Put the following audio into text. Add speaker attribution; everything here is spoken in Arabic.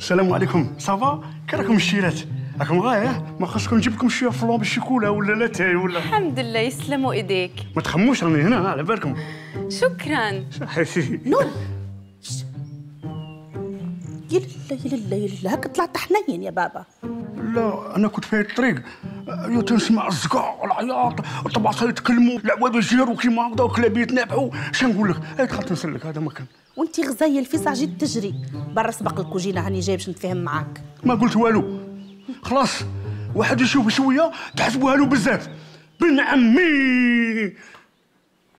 Speaker 1: السلام عليكم. صافا كي راكم الشيرات؟ راكم غايه ما خاصكم نجيب لكم شويه فلون بالشيكولا ولا لاتاي ولا؟
Speaker 2: الحمد لله يسلموا ايديك.
Speaker 1: ما تخموش راني هنا على بالكم.
Speaker 2: شكرا.
Speaker 3: نور يا لله يا لله هكا طلعت حنين يا بابا.
Speaker 1: لا انا كنت في الطريق تنسمع الزقاق والعياط الطباخ يتكلموا العواد يجيروا كيما هكذا والكلاب يتنابحوا. شنو نقول لك؟ دخلت نسلك هذا ما كان.
Speaker 3: وانت غزايه الفيسع جيت تجري برا سبق لك وجينا هاني جاي باش نتفاهم معاك.
Speaker 1: ما قلت والو خلاص. واحد يشوف شويه تحسبوها له بزاف. بن عمي